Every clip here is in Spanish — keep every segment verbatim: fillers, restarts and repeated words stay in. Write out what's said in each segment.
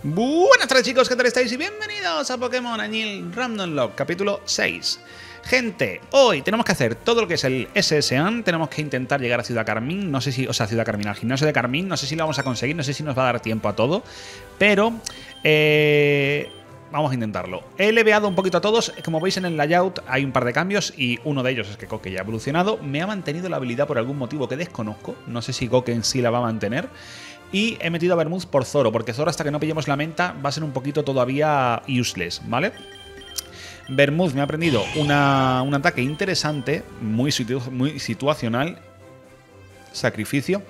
Buenas tardes chicos, ¿qué tal estáis? Y bienvenidos a Pokémon Añil Random Lock, capítulo seis. Gente, hoy tenemos que hacer todo lo que es el S S A N, tenemos que intentar llegar a Ciudad Carmín, no sé si, o sea, Ciudad Carmín, al gimnasio de Carmín, no sé si lo vamos a conseguir, no sé si nos va a dar tiempo a todo, pero eh, vamos a intentarlo. He leveado un poquito a todos, como veis en el layout hay un par de cambios y uno de ellos es que Koke ya ha evolucionado, me ha mantenido la habilidad por algún motivo que desconozco, no sé si Koke en sí la va a mantener. Y he metido a Vermouth por Zoro, porque Zoro hasta que no pillemos la menta va a ser un poquito todavía useless, ¿vale? Vermouth me ha aprendido una, un ataque interesante, muy, situ muy situacional. Sacrificio.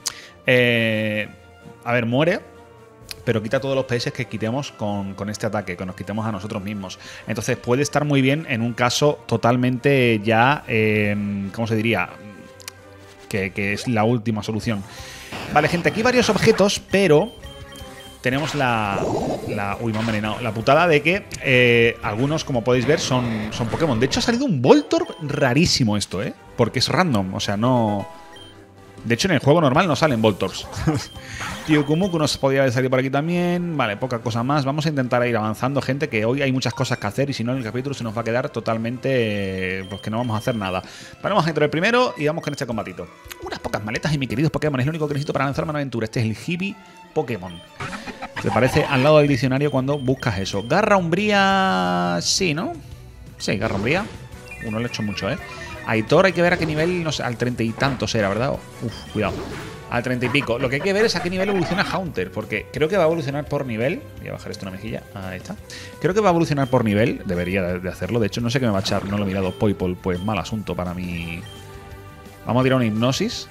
Eh, a ver, muere, pero quita todos los P S que quitemos con, con este ataque, que nos quitemos a nosotros mismos. Entonces puede estar muy bien en un caso totalmente ya, eh, ¿cómo se diría? Que, que es la última solución. Vale, gente, aquí hay varios objetos, pero tenemos la, la uy, me han envenenado, la putada de que eh, algunos, como podéis ver, son, son Pokémon. De hecho, ha salido un Voltorb rarísimo esto, ¿eh? Porque es random, o sea, no... De hecho, en el juego normal no salen Voltorbs. Kyukumuku nos podría haber salido por aquí también. Vale, poca cosa más. Vamos a intentar ir avanzando, gente, que hoy hay muchas cosas que hacer y si no, en el capítulo se nos va a quedar totalmente... Pues que no vamos a hacer nada. Vamos a entrar el primero y vamos con este combatito. Unas pocas maletas y mis queridos Pokémon. Es lo único que necesito para lanzarme una aventura. Este es el Hibi Pokémon. ¿Te parece al lado del diccionario cuando buscas eso? Garra Umbría... Sí, ¿no? Sí, Garra Umbría. Uno le he hecho mucho, ¿eh? Aitor hay que ver a qué nivel, no sé, al treinta y tantos era, ¿verdad? Uf, cuidado. Al treinta y pico. Lo que hay que ver es a qué nivel evoluciona Haunter, porque creo que va a evolucionar por nivel. Voy a bajar esto una mejilla. Ahí está. Creo que va a evolucionar por nivel. Debería de hacerlo. De hecho, no sé qué me va a echar. No lo he mirado. Poipol, pues mal asunto para mí. Vamos a tirar una hipnosis.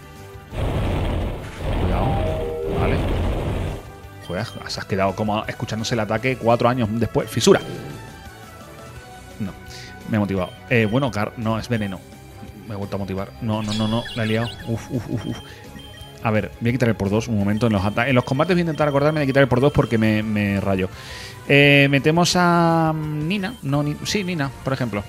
Cuidado. Vale. Joder, se has quedado como escuchándose el ataque cuatro años después. Fisura. No. Me he motivado. Eh, bueno, Car no, es veneno. Me he vuelto a motivar. No, no, no, no. La he liado. Uf, uf, uf, uf. A ver, voy a quitar el por dos un momento. En los, en los combates voy a intentar acordarme de quitar el por dos porque me, me rayo. Eh, metemos a Nina. No, ni, sí, Nina, por ejemplo.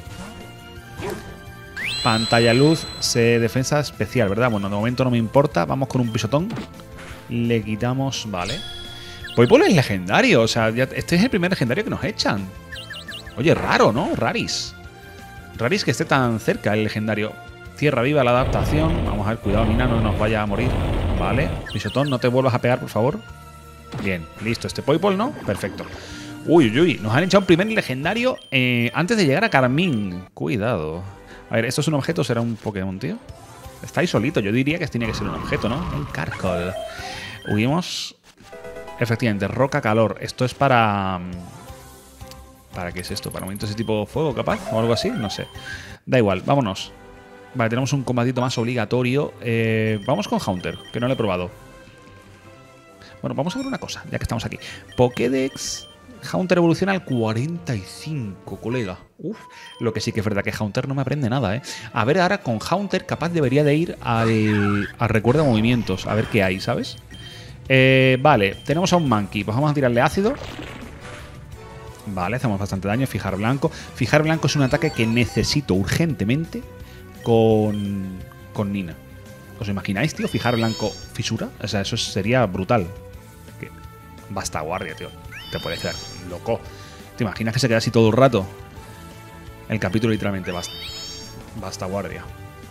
Pantalla luz, se defensa especial, ¿verdad? Bueno, de momento no me importa. Vamos con un pisotón. Le quitamos... Vale. Poipol es legendario. O sea, ya, este es el primer legendario que nos echan. Oye, raro, ¿no? Raris. Raris que esté tan cerca el legendario. Tierra viva la adaptación. Vamos a ver, cuidado, Nina, no nos vaya a morir. Vale. Pisotón, no te vuelvas a pegar, por favor. Bien, listo. Este Poipol, ¿no? Perfecto. Uy, uy, uy. Nos han echado un primer legendario eh, antes de llegar a Carmín. Cuidado. A ver, ¿esto es un objeto o será un Pokémon, tío? Está ahí solito. Yo diría que tiene que ser un objeto, ¿no? Un Carkol. Huimos. Efectivamente, roca calor. Esto es para... ¿Para qué es esto? ¿Para momentos de tipo fuego, capaz? ¿O algo así? No sé. Da igual, vámonos. Vale, tenemos un combatito más obligatorio. Eh, vamos con Haunter, que no lo he probado. Bueno, vamos a ver una cosa, ya que estamos aquí. Pokédex. Haunter evoluciona al cuarenta y cinco, colega. Uf, lo que sí que es verdad que Haunter no me aprende nada, ¿eh? A ver, ahora con Haunter capaz debería de ir al, al recuerdo de movimientos. A ver qué hay, ¿sabes? Eh, vale, tenemos a un Monkey. Pues vamos a tirarle ácido. Vale, hacemos bastante daño. Fijar blanco. Fijar blanco es un ataque que necesito urgentemente con, con Nina. ¿Os imagináis, tío? Fijar blanco fisura. O sea, eso sería brutal. Que basta guardia, tío. Te puedes quedar loco. ¿Te imaginas que se queda así todo el rato? El capítulo literalmente basta. Basta guardia.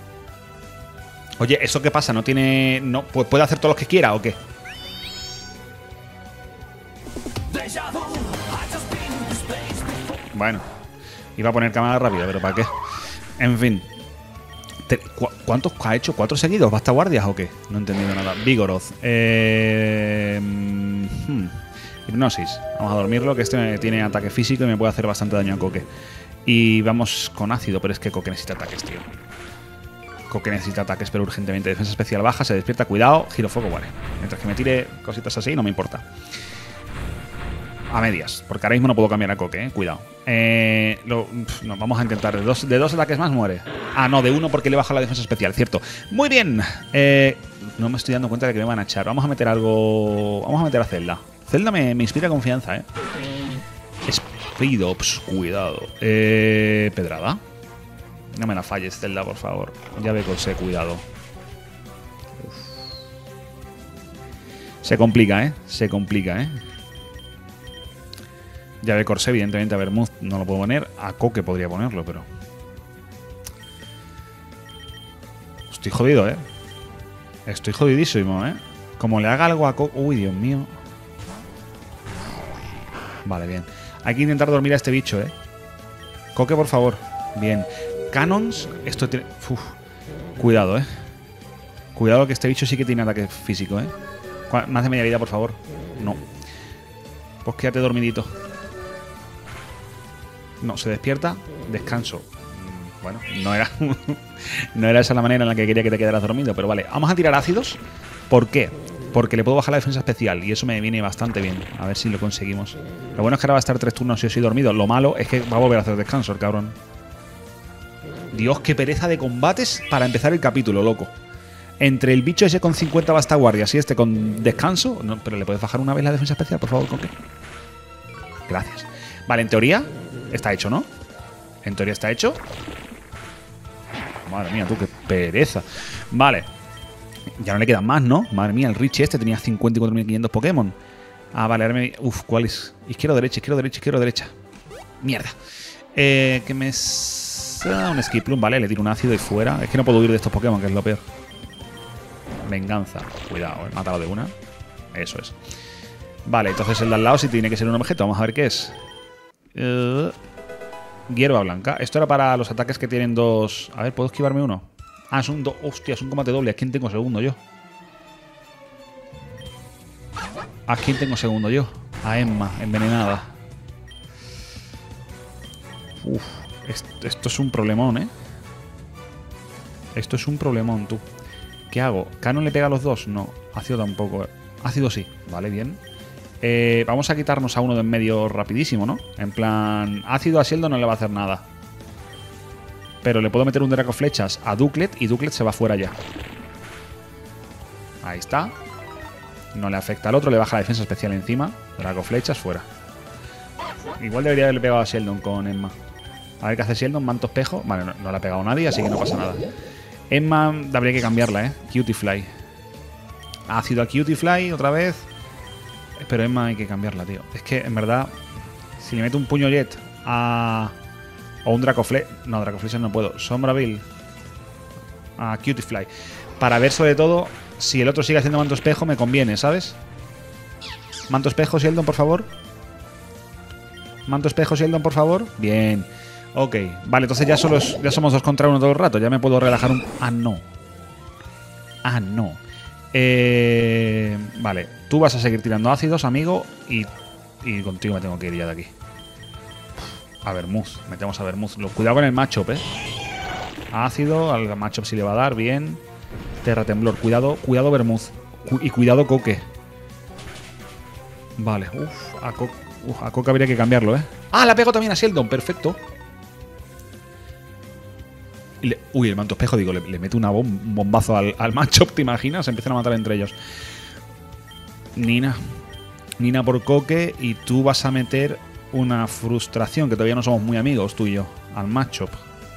Oye, ¿eso qué pasa? ¿No tiene... no puede hacer todos los que quiera o qué? Bueno, iba a poner cámara rápida, pero ¿para qué? En fin. ¿Cu ¿Cuántos ha hecho? ¿Cuatro seguidos? ¿Basta guardias o qué? No he entendido nada. Vigoroth. Eh, hmm. Hipnosis. Vamos a dormirlo, que este tiene ataque físico y me puede hacer bastante daño a Koke. Y vamos con ácido, pero es que Koke necesita ataques, tío. Koke necesita ataques, pero urgentemente. Defensa especial baja, se despierta, cuidado. Giro fuego, vale. Mientras que me tire cositas así, no me importa. A medias, porque ahora mismo no puedo cambiar a Koke, eh. Cuidado. Eh, lo, pf, no, vamos a intentar. De dos, de dos ataques más muere. Ah, no, de uno porque le baja la defensa especial, cierto. Muy bien. Eh, no me estoy dando cuenta de que me van a echar. Vamos a meter algo. Vamos a meter a Zelda. Zelda me, me inspira confianza, eh. Speedops, cuidado. Eh, Pedrada. No me la falles, Zelda, por favor. Ya ve con ese cuidado. Uf. Se complica, eh. Se complica, eh. Llave corsé, evidentemente, a Vermouth no lo puedo poner. A Coque podría ponerlo, pero... Estoy jodido, ¿eh? Estoy jodidísimo, ¿eh? Como le haga algo a Coque... Uy, Dios mío. Vale, bien. Hay que intentar dormir a este bicho, ¿eh? Coque, por favor. Bien. Cannons. Esto tiene... Uf. Cuidado, ¿eh? Cuidado que este bicho sí que tiene ataque físico, ¿eh? Más de media vida, por favor. No. Pues quédate dormidito. No, se despierta. Descanso. Bueno, no era... no era esa la manera en la que quería que te quedaras dormido, pero vale. Vamos a tirar ácidos. ¿Por qué? Porque le puedo bajar la defensa especial y eso me viene bastante bien. A ver si lo conseguimos. Lo bueno es que ahora va a estar tres turnos si os he dormido. Lo malo es que va a volver a hacer descanso el cabrón. Dios, qué pereza de combates para empezar el capítulo, loco. Entre el bicho ese con cincuenta bastaguardias y este con descanso... No, pero le puedes bajar una vez la defensa especial, por favor, Coque. Gracias. Vale, en teoría está hecho, ¿no? En teoría está hecho. Madre mía, tú, qué pereza. Vale. Ya no le quedan más, ¿no? Madre mía, el Richie este tenía cincuenta y cuatro mil quinientos Pokémon. Ah, vale, ahora me... Uf, ¿cuál es? Izquierda, derecha, izquierda, derecha, izquierda, derecha. Mierda. Eh, que me... Ah, un Skiploom, vale, le tiro un ácido y fuera. Es que no puedo huir de estos Pokémon, que es lo peor. Venganza. Cuidado, he matado de una. Eso es. Vale, entonces el de al lado sí tiene que ser un objeto. Vamos a ver qué es. Uh, hierba blanca. Esto era para los ataques que tienen dos... A ver, ¿puedo esquivarme uno? Ah, es un... Do... Hostia, es un combate doble. ¿A quién tengo segundo yo? ¿A quién tengo segundo yo? A Emma, envenenada. Uf, esto, esto es un problemón, ¿eh? Esto es un problemón, tú. ¿Qué hago? ¿Canon le pega a los dos? No. Ácido tampoco. Ácido sí. Vale, bien. Eh, vamos a quitarnos a uno de en medio rapidísimo, ¿no? En plan... Ácido a Sheldon no le va a hacer nada. Pero le puedo meter un Draco Flechas a Duclet y Duclet se va fuera ya. Ahí está. No le afecta al otro, le baja la defensa especial encima. Draco Flechas fuera. Igual debería haberle pegado a Sheldon con Emma. A ver qué hace Sheldon. Manto espejo. Vale, no, no le ha pegado a nadie, así que no pasa nada. Emma habría que cambiarla, ¿eh? Cutiefly. Ácido a Cutiefly otra vez. Pero Emma hay que cambiarla, tío. Es que, en verdad, si le meto un puño jet a... O un Dracofle... No, Dracoflecha no puedo. Sombreville a Cutiefly. Para ver, sobre todo, si el otro sigue haciendo manto espejo, me conviene, ¿sabes? Manto espejo, Sheldon, por favor. Manto espejo, Sheldon, por favor. Bien. Ok. Vale, entonces ya, solo es, ya somos dos contra uno todo el rato. Ya me puedo relajar un... Ah, no. Ah, no. Eh... Vale. Tú vas a seguir tirando ácidos, amigo. Y, y contigo me tengo que ir ya de aquí. A Vermouth. Metemos a Vermouth. Cuidado con el matchup, ¿eh? Ácido. Al matchup sí le va a dar. Bien. Terra temblor. Cuidado. Cuidado Vermouth. Cu y cuidado Coque. Vale. Uf. A Coque. Uf, a Coque habría que cambiarlo, ¿eh? Ah, la pego también a Sheldon. Perfecto. Le, uy, el manto espejo, digo, le, le mete una bom, un bombazo al, al matchup, ¿te imaginas? Se empiezan a matar entre ellos. Nina. Nina por Coque. Y tú vas a meter una frustración, que todavía no somos muy amigos, tú y yo, al matchup.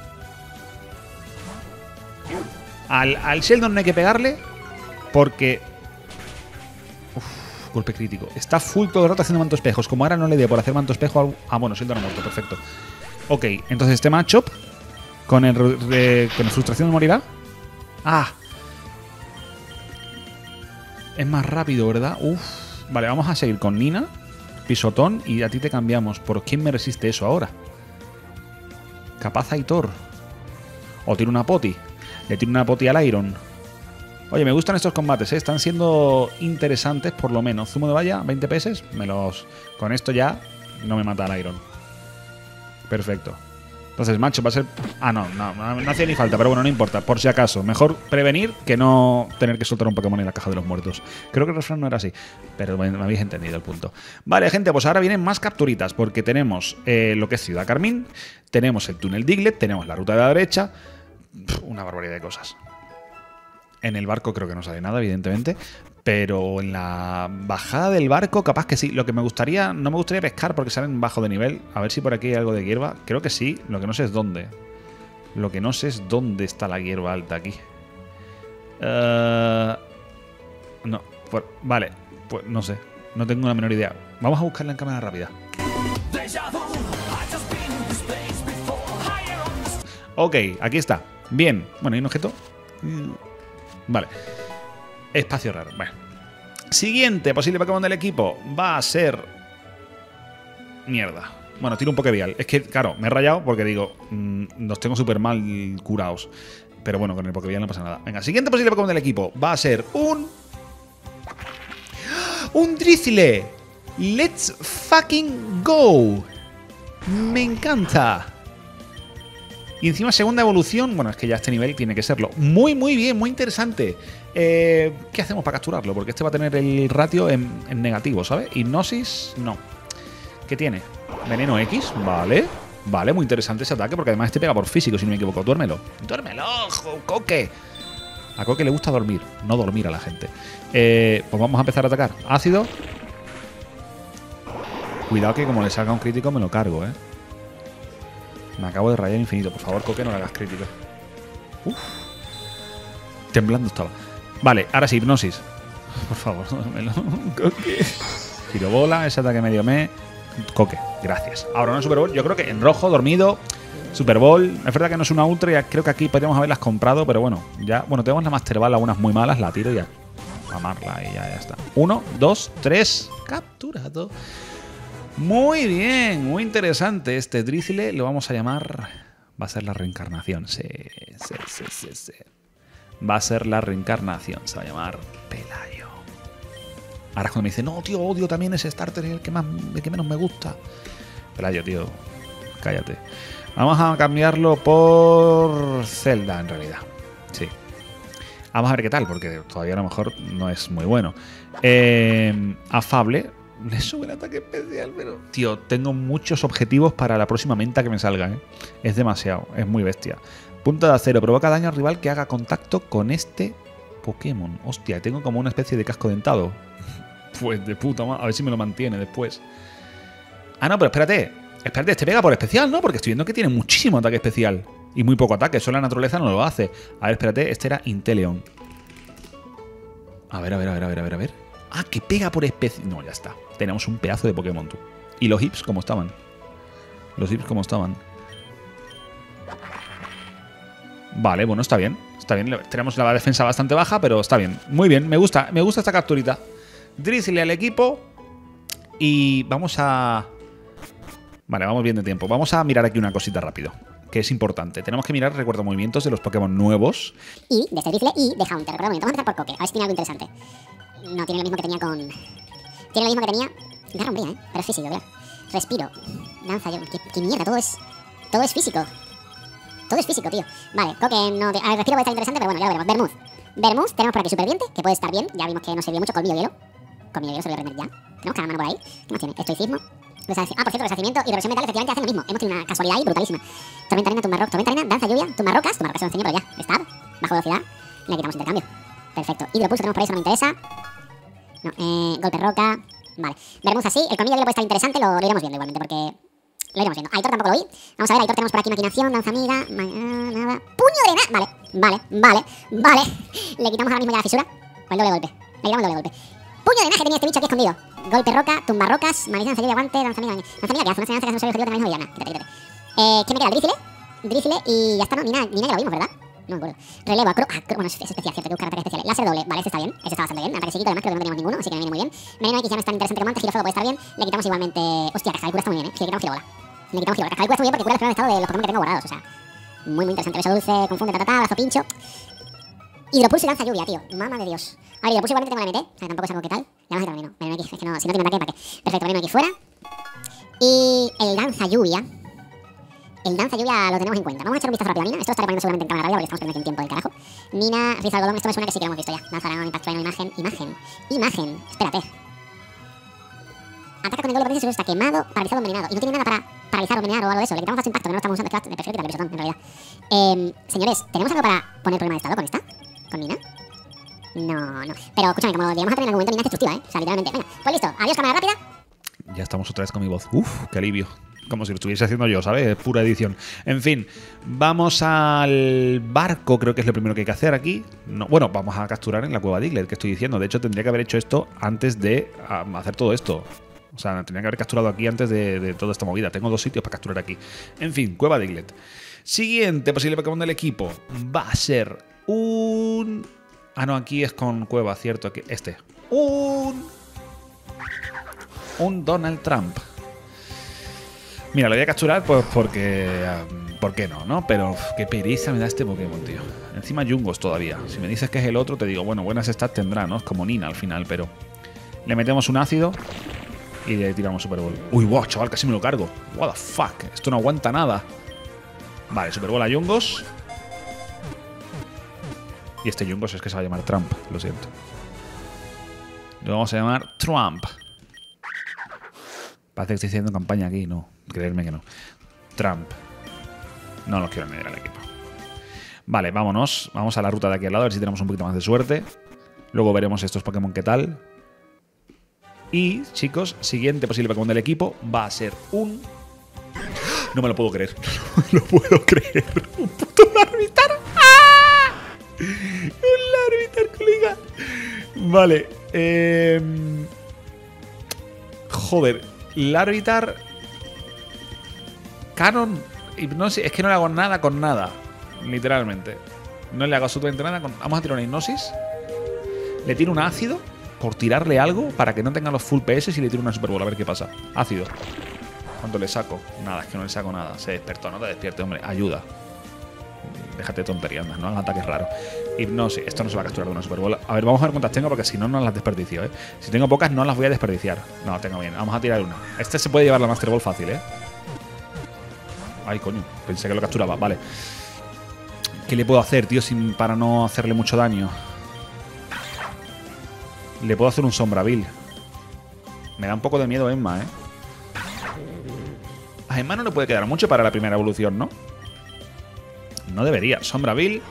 Al, al Sheldon no hay que pegarle porque... Uf, golpe crítico. Está full todo el rato haciendo manto espejos. Como ahora no le dio por hacer manto espejo al... Ah, bueno, Sheldon ha muerto, perfecto. Ok, entonces este matchup con el, eh, con el frustración morirá. Ah. Es más rápido, ¿verdad? Uf. Vale, vamos a seguir con Nina. Pisotón. Y a ti te cambiamos. ¿Por quién me resiste eso ahora? Capaz Aitor. O tiro una poti. Le tiro una poti al Iron. Oye, me gustan estos combates, ¿eh? Están siendo interesantes por lo menos. Zumo de valla, veinte pesos. Me los... Con esto ya no me mata el Iron. Perfecto. Entonces, macho, va a ser... Ah, no, no, no, no hacía ni falta, pero bueno, no importa. Por si acaso, mejor prevenir que no tener que soltar un Pokémon en la caja de los muertos. Creo que el refrán no era así, pero me, me habéis entendido el punto. Vale, gente, pues ahora vienen más capturitas, porque tenemos eh, lo que es Ciudad Carmín, tenemos el túnel Diglett, tenemos la ruta de la derecha... Pff, una barbaridad de cosas. En el barco creo que no sale nada, evidentemente. Pero en la bajada del barco, capaz que sí. Lo que me gustaría, no me gustaría pescar porque salen bajo de nivel. A ver si por aquí hay algo de hierba. Creo que sí. Lo que no sé es dónde. Lo que no sé es dónde está la hierba alta aquí. Uh, no. Pues, vale. Pues no sé. No tengo la menor idea. Vamos a buscarla en cámara rápida. Ok, aquí está. Bien. Bueno, ¿hay un objeto? Vale. Espacio raro. Bueno. Siguiente posible Pokémon del equipo va a ser... Mierda. Bueno, tiro un Pokévial. Es que, claro, me he rayado porque digo, mmm, los tengo súper mal curados. Pero bueno, con el Pokévial no pasa nada. Venga, siguiente posible Pokémon del equipo va a ser un... ¡Un Drizzle! ¡Let's fucking go! ¡Me encanta! Y encima segunda evolución, bueno, es que ya a este nivel tiene que serlo. Muy, muy bien, muy interesante. Eh, ¿Qué hacemos para capturarlo? Porque este va a tener el ratio en, en negativo, ¿sabes? Hipnosis, no. ¿Qué tiene? Veneno X, vale. Vale, muy interesante ese ataque, porque además este pega por físico, si no me equivoco. Duérmelo. Duérmelo, Coque. A Coque le gusta dormir, no dormir a la gente. Eh, pues vamos a empezar a atacar. Ácido. Cuidado que como le salga un crítico me lo cargo, ¿eh? Me acabo de rayar infinito. Por favor, Coque, no le hagas crítico. Uf. Temblando estaba. Vale, ahora sí, hipnosis. Por favor, duérmelo. Coque. Girobola, ese ataque medio me... Coque, gracias. Ahora una Super Bowl, yo creo que en rojo, dormido, Super Bowl. Es verdad que no es una Ultra, ya creo que aquí podríamos haberlas comprado, pero bueno, ya, bueno, tenemos la Master Ball, algunas muy malas, la tiro y ya. Amarla y ya, ya está. Uno, dos, tres, capturado. Muy bien, muy interesante este Drizzle, lo vamos a llamar... Va a ser la reencarnación, sí, sí, sí, sí, sí. Va a ser la reencarnación, se va a llamar Pelayo. Ahora es cuando me dice, no, tío, odio también ese starter, el que, más, el que menos me gusta. Pelayo, tío, cállate. Vamos a cambiarlo por Zelda, en realidad. Sí. Vamos a ver qué tal, porque todavía a lo mejor no es muy bueno. Eh, afable. Le sube el ataque especial, pero... Tío, tengo muchos objetivos para la próxima menta que me salga, ¿eh? Es demasiado, es muy bestia. Punto de acero. Provoca daño al rival que haga contacto con este Pokémon. Hostia, tengo como una especie de casco dentado. Pues de puta madre. A ver si me lo mantiene después. Ah, no, pero espérate. Espérate, este pega por especial, ¿no? Porque estoy viendo que tiene muchísimo ataque especial. Y muy poco ataque. Eso la naturaleza no lo hace. A ver, espérate. Este era Inteleon. A ver, a ver, a ver, a ver, a ver, a ver. Ah, que pega por especial. No, ya está. Tenemos un pedazo de Pokémon, tú. ¿Y los hips cómo estaban? Los hips cómo estaban. Vale, bueno, está bien. Está bien. Tenemos la defensa bastante baja, pero está bien. Muy bien, me gusta. Me gusta esta capturita. Drizzle al equipo. Y vamos a... Vale, vamos bien de tiempo. Vamos a mirar aquí una cosita rápido, que es importante. Tenemos que mirar recuerdo movimientos de los Pokémon nuevos. Y de este Drizzle y de Haunter. Recuerdo movimientos. Vamos a empezar por Coque. A ver si tiene algo interesante. No tiene lo mismo que tenía con... Tiene lo mismo que tenía... Garra umbría, ¿eh? Pero es físico, claro. Respiro. Danza, yo... ¿Qué, qué mierda? Todo es... Todo es físico. Todo es físico, tío. Vale, Coque no... A ver, respiro puede estar interesante, pero bueno, ya lo veremos. Vermouth. Vermouth, tenemos por aquí Superviviente, que puede estar bien. Ya vimos que no sirvió mucho. Colmillo hielo. Colmillo hielo se lo voy a aprender ya. Tenemos cada mano por ahí. ¿Qué más tiene? Estoicismo. Ah, por cierto, resacimiento y reversión metal efectivamente hacen lo mismo. Hemos tenido una casualidad ahí brutalísima. Tormenta arena, tumba rock, tormenta arena, danza lluvia, tumba rocas. Tumba rocas se lo enseño, pero ya. Stab, bajo velocidad. Le quitamos intercambio. Perfecto. Hidropulso tenemos por ahí, eso no me interesa. No, eh, golpe roca. Vale. Veremos así. El colmillo hielo puede estar interesante, lo, lo iremos viendo igualmente, porque lo iremos viendo. Aitor tampoco lo vi. Vamos a ver, Aitor tenemos por aquí maquinación, danza amiga, ma nada. Puño de nada. Vale, vale, vale, vale. Le quitamos ahora mismo ya la fisura. O el doble golpe. Le quitamos el doble golpe. Puño de nada que tenía este bicho aquí escondido. Golpe roca, tumba rocas, maldición, danza lluvia, guante, danza amiga. Danza amiga que hace una señal que hace un servicio que tenga el mismo villana. Quítate, quítate. Eh, ¿qué me queda? El Drizzle. Drizzle y ya está, no, ni nada, ni nada que lo vimos, ¿verdad? No me acuerdo. Relevo, acro, acro, bueno, es, es especial, cierto, que buscar ataques especiales. Láser doble, vale, este está bien, este está bastante bien. Ataque psíquico, además creo que no teníamos ninguno, así que me viene muy bien. Veneno X ya no es tan interesante como antes, girofuego puede estar bien. Le quitamos igualmente... Hostia, Cascabel cura está muy bien, ¿eh? Sí, le quitamos girobola. Le quitamos girobola. Cascabel cura está muy bien porque cura el primer estado de los Pokémon que tengo guardados, o sea... Muy, muy interesante. Beso dulce, confunde, tatata, brazo pincho. Hidropulso y lanza lluvia, tío. Mamá de Dios. A ver, hidropulso igualmente tengo la M T, o sea, tampoco saco qué tal. Ya vamos a veneno. Veneno X, es que no, si no tiene ataque, ¿para qué? Perfecto, veneno X fuera. Y el danza lluvia. El danza lluvia lo tenemos en cuenta. Vamos a echar un vistazo rápido a Nina. Esto lo estaré poniendo seguramente en cámara rápida porque estamos perdiendo aquí un tiempo del carajo. Nina, Riza Algodón, esto me suena que sí que lo hemos visto ya. Danza arena, impacto, imagen, imagen. Imagen, espérate. Ataca con el doble potencia si está quemado, paralizado, envenenado. Y no tiene nada para paralizar o envenenar o algo de eso. Le quitamos fácil impacto, que no lo estamos usando. Es que prefiero quitarle el botón, en realidad. Eh, señores, ¿tenemos algo para poner problema de estado con esta? ¿Con Nina? No, no. Pero escúchame, como llegamos a tener en algún momento, Nina es destructiva, ¿eh? O sea, literalmente. Venga, pues listo. Adiós, cámara rápida. Ya estamos otra vez con mi voz. Uf, qué alivio. Como si lo estuviese haciendo yo, ¿sabes? Es pura edición. En fin, vamos al barco, creo que es lo primero que hay que hacer aquí. No, bueno, vamos a capturar en la cueva Diglett, que estoy diciendo. De hecho, tendría que haber hecho esto antes de um, hacer todo esto. O sea, tenía que haber capturado aquí antes de, de toda esta movida. Tengo dos sitios para capturar aquí. En fin, Cueva Diglett. Siguiente posible Pokémon del equipo va a ser un... Ah, no, aquí es con Cueva, cierto. Aquí, este. Un... Un Donald Trump. Mira, lo voy a capturar pues porque... ¿Por qué no, no? Pero uf, qué pereza me da este Pokémon, tío. Encima Yungos todavía. Si me dices que es el otro, te digo, bueno, buenas stats tendrá, ¿no? Es como Nina al final, pero... Le metemos un ácido y le tiramos Super Ball. Uy, wow, chaval, casi me lo cargo. What the fuck, esto no aguanta nada. Vale, Super Ball a Yungos. Y este Yungos es que se va a llamar Trump, lo siento. Lo vamos a llamar Trump. Parece que estoy haciendo campaña aquí, no. Creedme que no. Trump. No los quiero añadir al equipo. Vale, vámonos. Vamos a la ruta de aquí al lado, a ver si tenemos un poquito más de suerte. Luego veremos estos Pokémon qué tal. Y, chicos, siguiente posible Pokémon del equipo va a ser un... No me lo puedo creer. No me lo puedo creer. Un puto Larvitar. ¡Ah! Un Larvitar, colega. Vale. Eh... Joder. Larvitar. Canon. Hipnosis. Es que no le hago nada con nada. Literalmente. No le hago absolutamente nada con... Vamos a tirar una hipnosis. Le tiro un ácido. Por tirarle algo. Para que no tenga los full P S. Y le tiro una Super Bowl. A ver qué pasa. Ácido. ¿Cuánto le saco? Nada, es que no le saco nada. Se despertó. No te despiertes, hombre. Ayuda. Déjate de tonterías. No hagan ataques raros. Hipnosis. Esto no se va a capturar de una Super Bowl. A ver, vamos a ver cuántas tengo. Porque si no, no las desperdicio, ¿eh? Si tengo pocas, no las voy a desperdiciar. No, tengo bien. Vamos a tirar una. Este se puede llevar la Master Ball fácil, ¿eh? Ay, coño. Pensé que lo capturaba. Vale. ¿Qué le puedo hacer, tío, sin, para no hacerle mucho daño? Le puedo hacer un Sombraville. Me da un poco de miedo Emma, ¿eh? A Emma no le puede quedar mucho para la primera evolución, ¿no? No debería. Sombraville.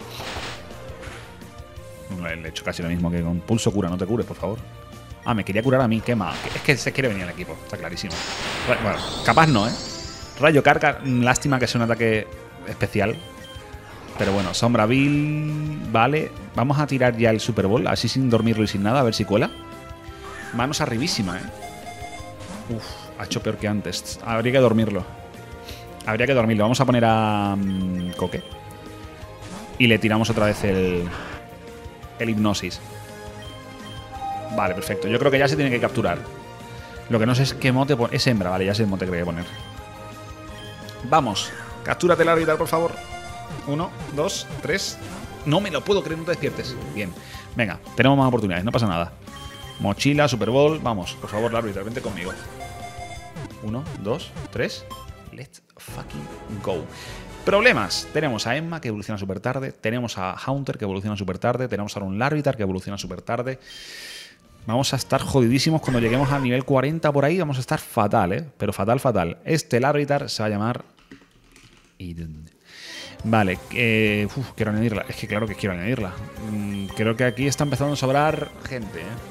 Le he hecho casi lo mismo que con Pulso Cura. No te cures, por favor. Ah, me quería curar a mí. Qué mal. Es que se quiere venir al equipo. Está clarísimo. Bueno, capaz no, ¿eh? Rayo Carga. Lástima que sea un ataque especial. Pero bueno, Sombraville. Vale. Vamos a tirar ya el Super Bowl. Así sin dormirlo y sin nada. A ver si cuela. Manos arribísima, ¿eh? Uf, ha hecho peor que antes. Habría que dormirlo. Habría que dormirlo. Vamos a poner a um, Coque. Y le tiramos otra vez el... El hipnosis. Vale, perfecto. Yo creo que ya se tiene que capturar. Lo que no sé es qué mote... Es hembra, vale. Ya sé el mote que voy a poner. Vamos. Captúrate la Larvitar, por favor. Uno, dos, tres. No me lo puedo creer, no te despiertes. Bien. Venga, tenemos más oportunidades. No pasa nada. Mochila, Super Bowl. Vamos, por favor, Larvitar, vente conmigo. Uno, dos, tres. Let's fucking go. Problemas. Tenemos a Emma, que evoluciona súper tarde. Tenemos a Haunter, que evoluciona súper tarde. Tenemos a un Larvitar, que evoluciona súper tarde. Vamos a estar jodidísimos cuando lleguemos a nivel cuarenta por ahí. Vamos a estar fatal, ¿eh? Pero fatal, fatal. Este Larvitar se va a llamar... Eden. Vale. Eh, uf, quiero añadirla. Es que claro que quiero añadirla. Mm, creo que aquí está empezando a sobrar gente, ¿eh?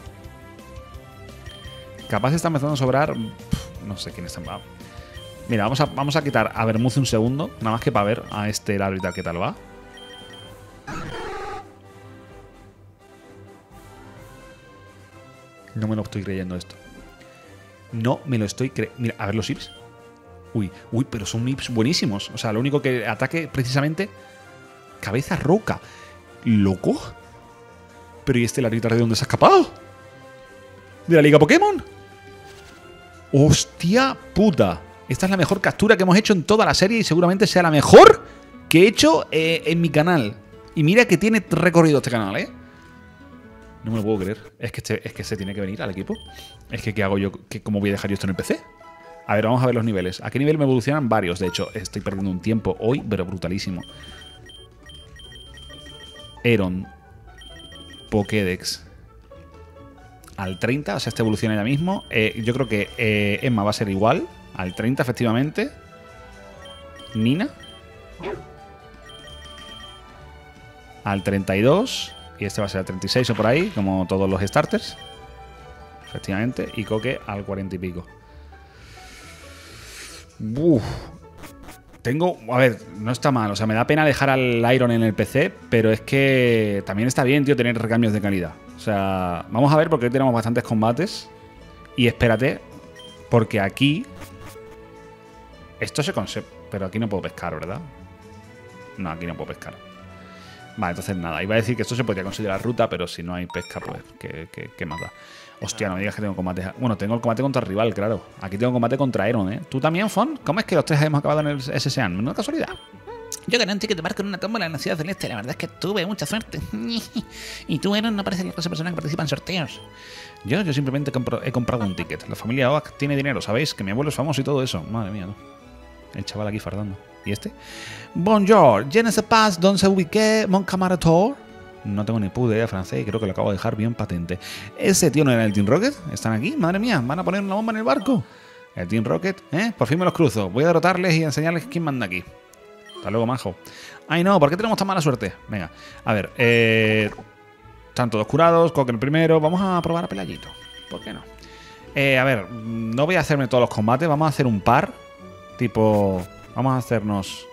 Capaz está empezando a sobrar... Pff, no sé quién está... Mira, vamos a, vamos a quitar a Bermuz un segundo. Nada más que para ver a este Larvitar qué tal va. No me lo estoy creyendo esto. No me lo estoy creyendo. Mira, a ver los I Ps. Uy, uy, pero son I Ps buenísimos. O sea, lo único que ataque precisamente... Cabeza roca. ¿Loco? Pero ¿y este Larvitar de dónde se ha escapado? ¿De la Liga Pokémon? ¡Hostia puta! Esta es la mejor captura que hemos hecho en toda la serie y seguramente sea la mejor que he hecho eh, en mi canal. Y mira que tiene recorrido este canal, ¿eh? No me lo puedo creer. Es que, este, es que se tiene que venir al equipo. Es que ¿qué hago yo? ¿Qué, ¿Cómo voy a dejar yo esto en el P C? A ver, vamos a ver los niveles. ¿A qué nivel me evolucionan? Varios, de hecho. Estoy perdiendo un tiempo hoy, pero brutalísimo. Aeron. Pokédex. Al treinta, o sea, este evoluciona ya mismo. Eh, yo creo que eh, Emma va a ser igual. Al treinta, efectivamente. Nina. Al treinta y dos. Y este va a ser al treinta y seis o por ahí, como todos los starters. Efectivamente. Y Coque al cuarenta y pico. Uf. Tengo... A ver, no está mal. O sea, me da pena dejar al Iron en el P C, pero es que también está bien, tío, tener recambios de calidad. O sea, vamos a ver porque hoy tenemos bastantes combates. Y espérate, Porque aquí... Esto se consigue... Pero aquí no puedo pescar, ¿verdad? No, aquí no puedo pescar. Vale, entonces nada. Iba a decir que esto se podría considerar ruta, pero si no hay pesca, pues ¿qué, qué, qué más da? Hostia, no me digas que tengo combate... Bueno, tengo el combate contra el rival, claro. Aquí tengo combate contra Eron, ¿eh? ¿Tú también, Fon? ¿Cómo es que los tres hemos acabado en el S S A N? ¿No es casualidad? Yo gané un ticket de barco en una tómbola en la ciudad celeste. La verdad es que tuve mucha suerte. Y tú, Eron, no pareces la clase de persona que participa en sorteos. Yo, yo simplemente compro, he comprado un ticket. La familia Oak tiene dinero, ¿sabéis? Que mi abuelo es famoso y todo eso. Madre mía, ¿no? El chaval aquí fardando. ¿Y este? Bonjour, je ne sais pas d'où se ubique mon camarade. No tengo ni puta idea francés y creo que lo acabo de dejar bien patente. ¿Ese tío no era el Team Rocket? ¿Están aquí? Madre mía, ¿van a poner una bomba en el barco? El Team Rocket, ¿eh? Por fin me los cruzo. Voy a derrotarles y enseñarles quién manda aquí. Hasta luego, majo. Ay, no, ¿por qué tenemos tan mala suerte? Venga, a ver, eh... están todos curados, Coque el primero. Vamos a probar a Pelayito. ¿Por qué no? Eh, a ver, no voy a hacerme todos los combates. Vamos a hacer un par. Tipo, vamos a hacernos...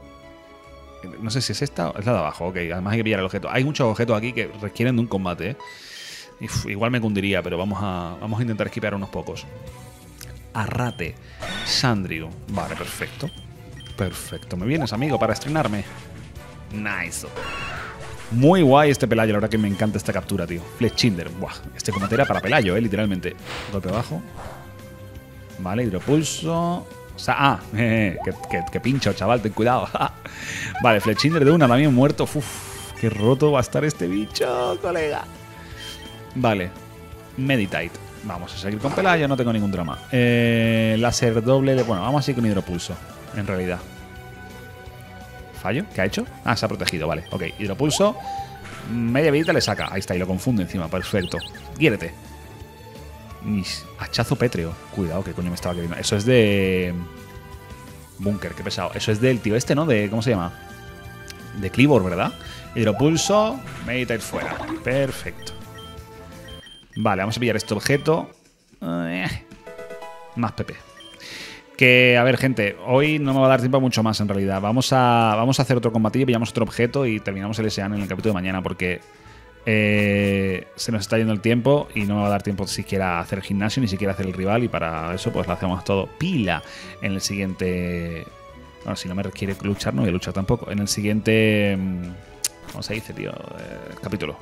No sé si es esta o es la de abajo. Ok, además hay que pillar el objeto. Hay muchos objetos aquí que requieren de un combate, ¿eh? Uf, igual me cundiría, pero vamos a, vamos a intentar esquivar unos pocos. Arrate, Sandrio. Vale, perfecto. Perfecto. ¿Me vienes, amigo, para estrenarme? Nice. Muy guay este Pelayo. La verdad que me encanta esta captura, tío. Fletchinder. Buah, este combate era para Pelayo, ¿eh? Literalmente. Golpe bajo. Vale, hidropulso. O sea, ah, eh, que, que, que pincho, chaval, ten cuidado. Vale, Fletchinder de una, también muerto. Uf, qué roto va a estar este bicho, colega. Vale, Meditate. Vamos a seguir con Pelayo, no tengo ningún drama. Eh, láser doble, de, bueno, vamos a seguir con hidropulso, en realidad. ¿Fallo? ¿Qué ha hecho? Ah, se ha protegido, vale. Ok, hidropulso. Media vidita le saca. Ahí está, y lo confunde encima, perfecto. Guíérete. Hachazo pétreo. Cuidado, que coño me estaba queriendo. Eso es de... Búnker, qué pesado. Eso es del tío este, ¿no? De... ¿Cómo se llama? De Clibor, ¿verdad? Hidropulso. Meditate fuera. Perfecto. Vale, vamos a pillar este objeto. Eh, más P P. Que, a ver, gente, hoy no me va a dar tiempo a mucho más, en realidad. Vamos a, vamos a hacer otro combatillo, pillamos otro objeto y terminamos el S A N en el capítulo de mañana, porque... Eh, se nos está yendo el tiempo y no me va a dar tiempo siquiera a hacer el gimnasio ni siquiera a hacer el rival, y para eso pues lo hacemos todo pila en el siguiente. Bueno, si no me requiere luchar, no voy a luchar tampoco. En el siguiente, ¿cómo se dice, tío? Eh, capítulo.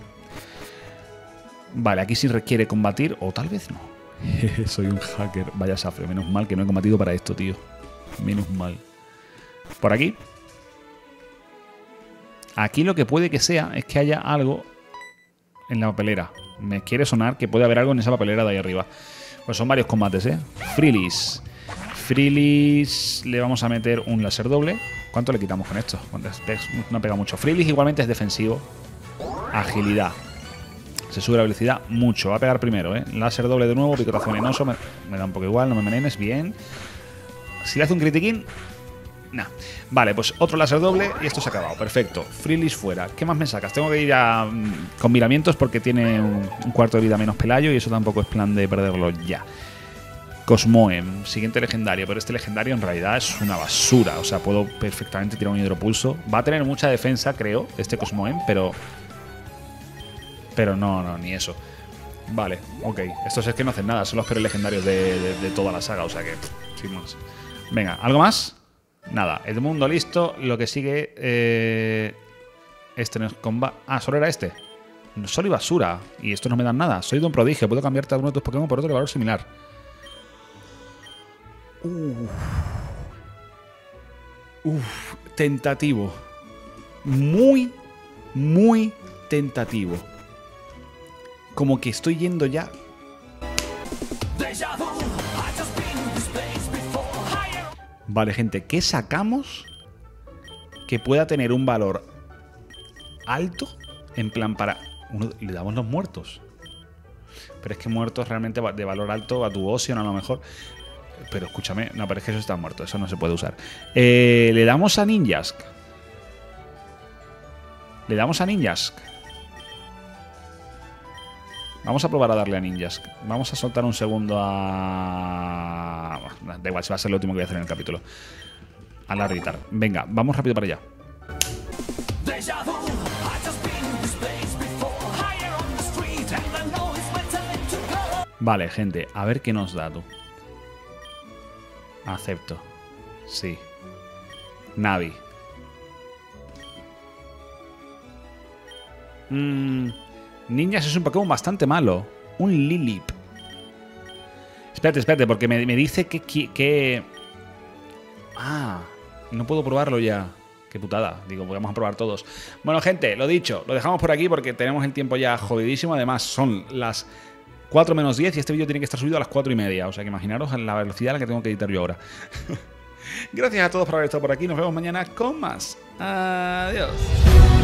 Vale, aquí sí requiere combatir, o tal vez no. Soy un hacker, vaya safre. Menos mal que no he combatido para esto, tío. Menos mal. Por aquí. Aquí lo que puede que sea es que haya algo en la papelera. Me quiere sonar que puede haber algo en esa papelera de ahí arriba. Pues son varios combates, ¿eh? Freelis. Freelis le vamos a meter un láser doble. ¿Cuánto le quitamos con esto? No pega mucho. Freelis igualmente es defensivo. Agilidad. Se sube la velocidad mucho. Va a pegar primero, ¿eh? Láser doble de nuevo. Picotazo venenoso. Me, me da un poco igual. No me envenenes. Bien. Si le hace un critiquín... Nah. Vale, pues otro láser doble y esto se ha acabado. Perfecto. Freelis fuera. ¿Qué más me sacas? Tengo que ir a um, con miramientos porque tiene un, un cuarto de vida menos Pelayo y eso tampoco es plan de perderlo ya. Cosmoem, siguiente legendario, pero este legendario en realidad es una basura. O sea, puedo perfectamente tirar un hidropulso. Va a tener mucha defensa, creo, este Cosmoem, pero... Pero no, no, ni eso. Vale, ok. Estos es que no hacen nada, son los peores legendarios de, de, de toda la saga, o sea que... Pff, sin más. Venga, ¿algo más? Nada, Edmundo listo. Lo que sigue... Eh, este no es combate... Ah, solo era este. Solo y basura. Y estos no me dan nada. Soy de un prodigio. Puedo cambiarte a uno de tus Pokémon por otro de valor similar. Uf. Uf. Tentativo. Muy, muy tentativo. Como que estoy yendo ya... Vale, gente, ¿qué sacamos que pueda tener un valor alto? En plan, para... Uno, le damos los muertos. Pero es que muertos realmente de valor alto a tu Ocean a lo mejor. Pero escúchame, no, pero es que eso está muerto, eso no se puede usar. Eh, le damos a Ninjask. Le damos a Ninjask. Vamos a probar a darle a Ninjask. Vamos a soltar un segundo a... Da igual, si va a ser lo último que voy a hacer en el capítulo. A la Ritar. Venga, vamos rápido para allá. Vale, gente, a ver qué nos da tú. Acepto. Sí. Navi. Mm, Ninjas es un Pokémon bastante malo. Un Lilip. Espérate, espérate, porque me, me dice que, que, que... Ah, no puedo probarlo ya. Qué putada. Digo, pues vamos a probar todos. Bueno, gente, lo dicho, lo dejamos por aquí porque tenemos el tiempo ya jodidísimo. Además, son las cuatro menos diez y este vídeo tiene que estar subido a las cuatro y media. O sea que imaginaros la velocidad a la que tengo que editar yo ahora. Gracias a todos por haber estado por aquí. Nos vemos mañana con más. Adiós.